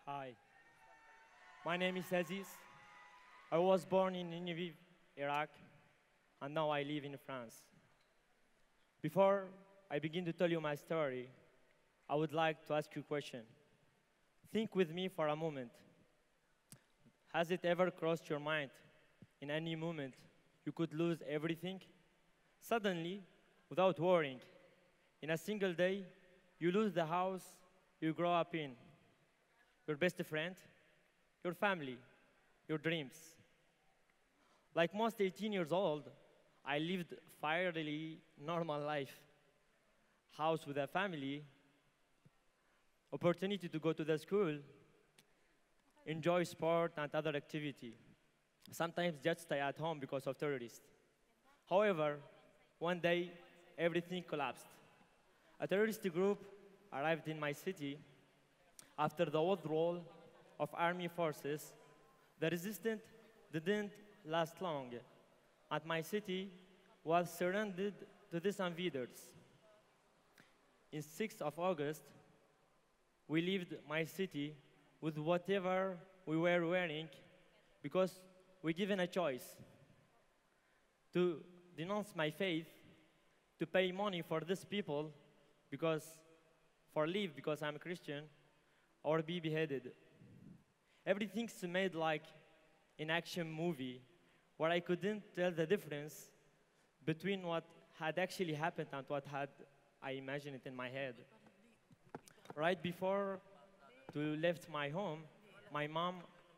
Hi, my name is Aziz. I was born in Nineveh, Iraq, and now I live in France. Before I begin to tell you my story, I would like to ask you a question. Think with me for a moment. Has it ever crossed your mind in any moment you could lose everything? Suddenly, without worrying, in a single day, you lose the house you grew up in, your best friend, your family, your dreams. Like most 18 years old, I lived fairly normal life. House with a family, opportunity to go to the school, enjoy sport and other activity. Sometimes just stay at home because of terrorists. However, one day, everything collapsed. A terrorist group arrived in my city after the withdrawal of army forces. The resistance didn't last long, and my city was surrendered to these invaders. In 6th of August, we left my city with whatever we were wearing because we given a choice to denounce my faith, to pay money for these people because for leave because I'm a Christian, or be beheaded. Everything's made like an action movie where I couldn't tell the difference between what had actually happened and what had I imagined it in my head. Right before to left my home, my mom,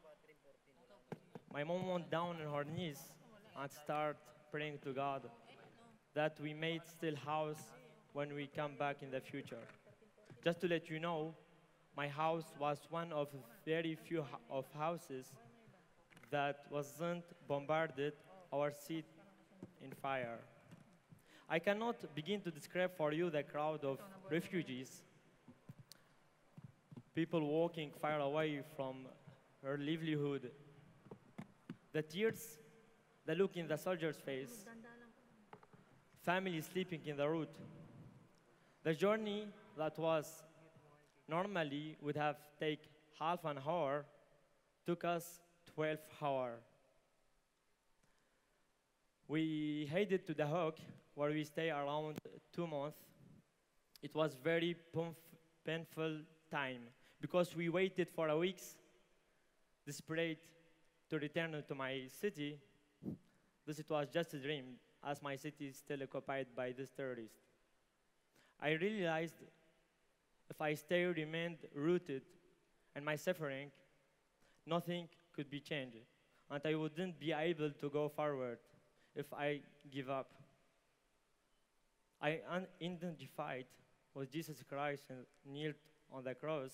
my mom went down on her knees and started praying to God that we made still house when we come back in the future. Just to let you know, my house was one of very few of houses that wasn't bombarded or set in fire. I cannot begin to describe for you the crowd of refugees, people walking far away from her livelihood, the tears, the look in the soldier's face, families sleeping in the road. The journey that was normally would have taken half an hour took us 12 hours. We headed to the Hague, where we stay around 2 months. It was very painful time because we waited for a week, desperate to return to my city. This it was just a dream, as my city is still occupied by these terrorists. I realized if I remained rooted in my suffering, nothing could be changed, and I wouldn't be able to go forward if I give up. I identified with Jesus Christ and knelt on the cross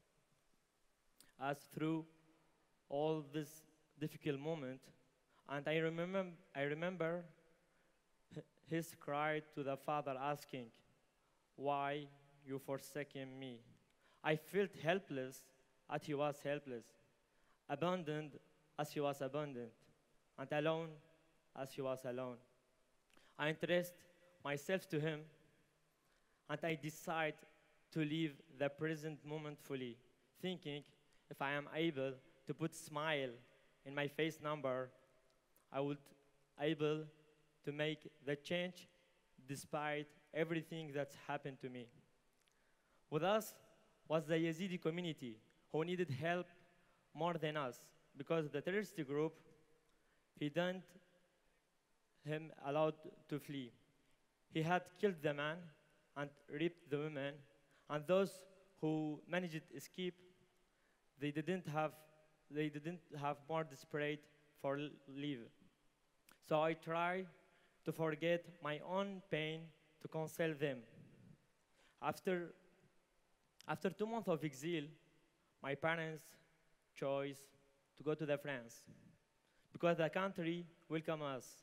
as through all this difficult moment, and I remember his cry to the Father asking, "Why you forsaken me?" I felt helpless as he was helpless, abandoned as he was abandoned, and alone as he was alone. I entrust myself to him, and I decide to live the present moment fully, thinking if I am able to put smile in my face number, I would able to make the change despite everything that's happened to me. With us was the Yazidi community who needed help more than us because the terrorist group, he didn't him allowed to flee. He had killed the man and raped the women, and those who managed to escape, they didn't have they didn't have more desperate for leave. So I try to forget my own pain to console them. After after 2 months of exile, my parents chose to go to the France because the country welcomed us.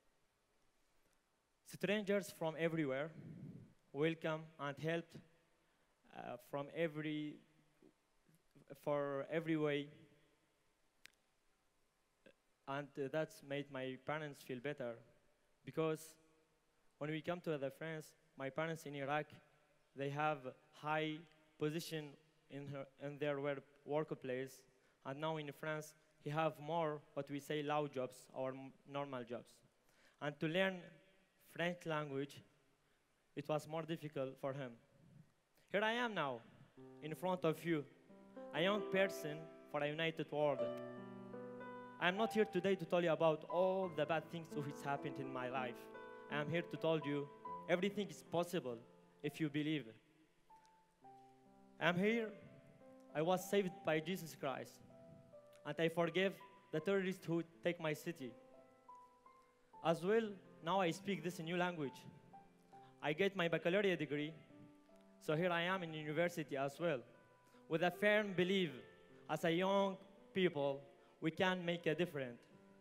Strangers from everywhere welcome and helped from for every way, and that's made my parents feel better because when we come to the France, my parents in Iraq, they have high position in their workplace. And now in France, he have more what we say loud jobs or normal jobs. And to learn French language, it was more difficult for him. Here I am now, in front of you, a young person for a united world. I am not here today to tell you about all the bad things which happened in my life. I am here to tell you everything is possible if you believe. I am here, I was saved by Jesus Christ, and I forgive the terrorists who take my city. As well, now I speak this new language. I get my baccalaureate degree, so here I am in university as well, with a firm belief as a young people, we can make a difference.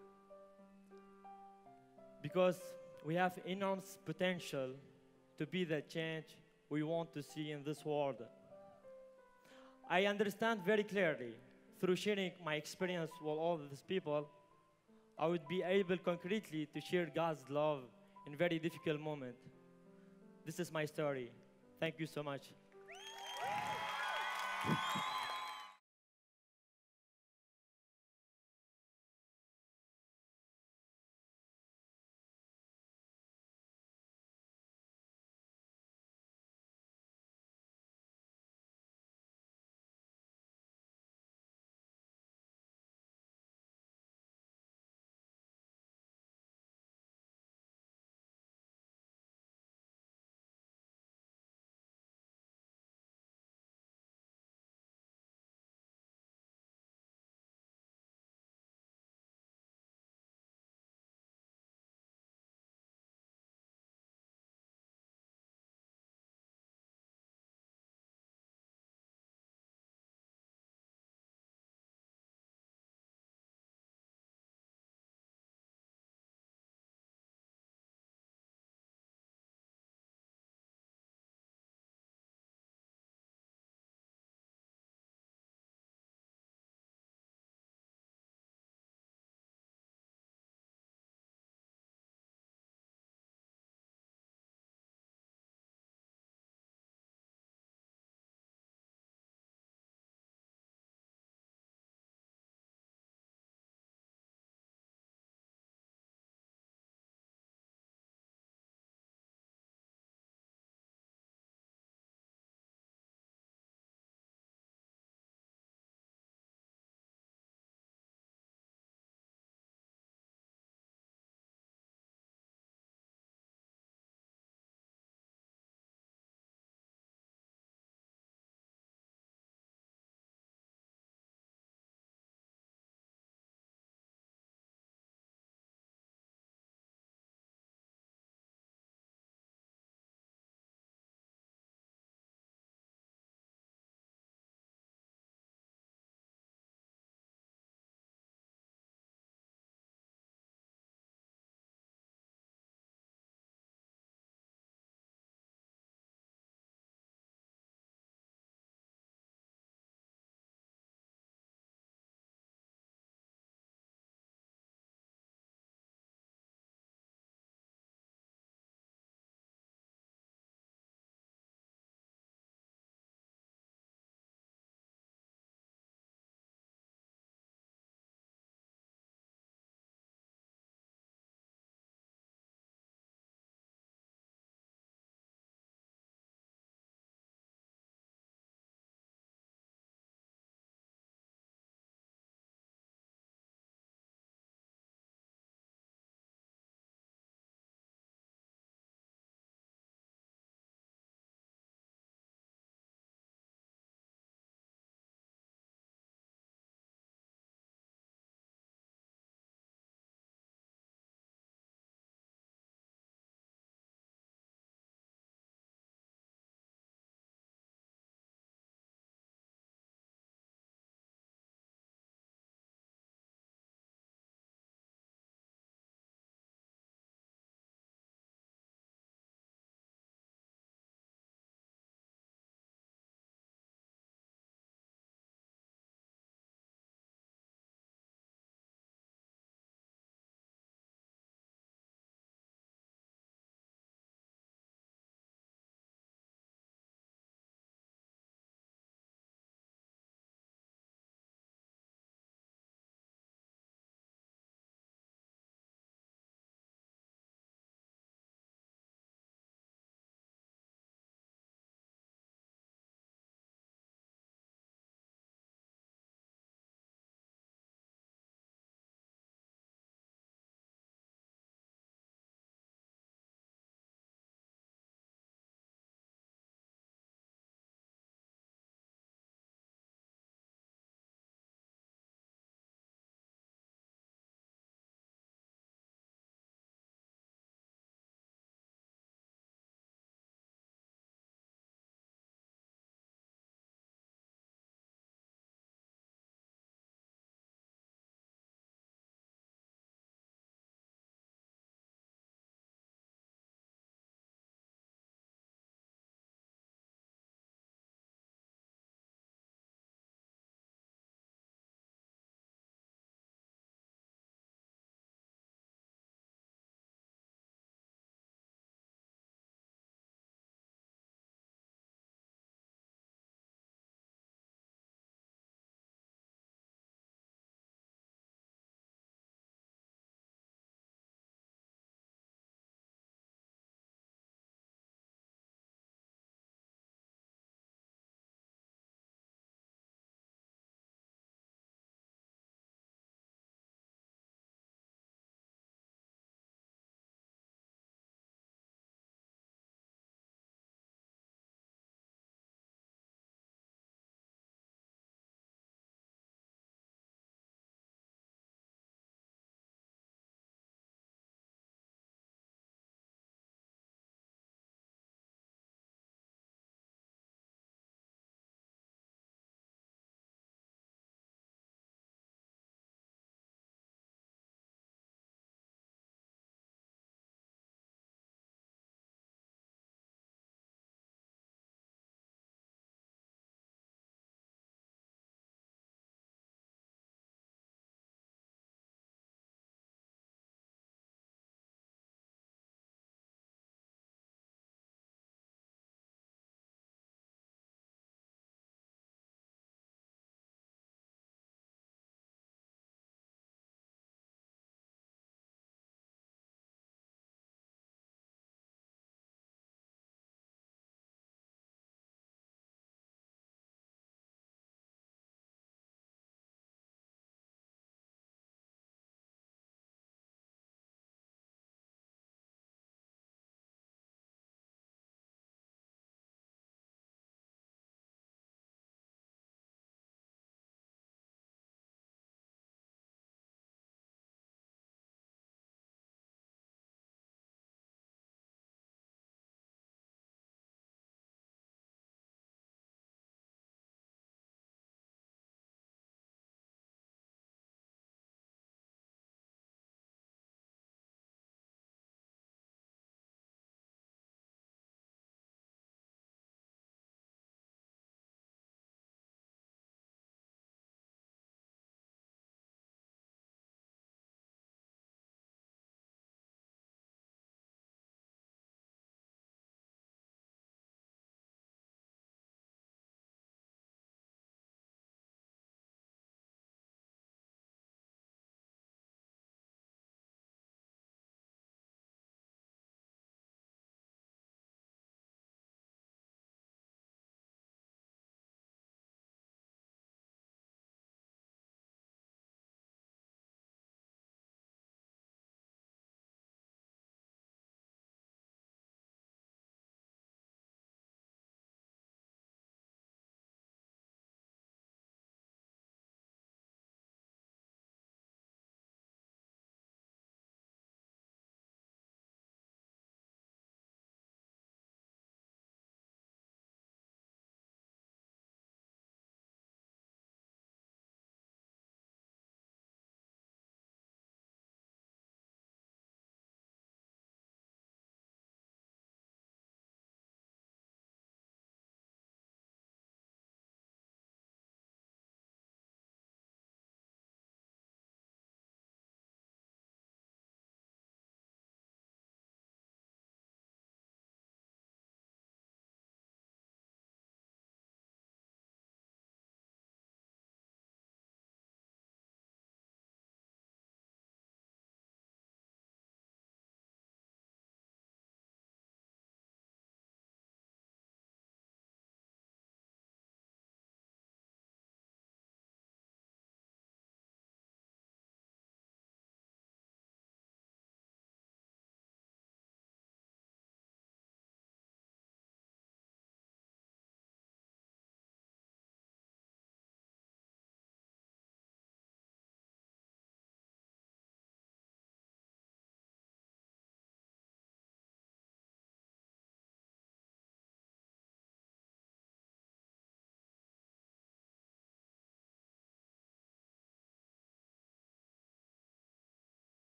Because we have enormous potential to be the change we want to see in this world. I understand very clearly, through sharing my experience with all these people, I would be able concretely to share God's love in very difficult moments. This is my story. Thank you so much.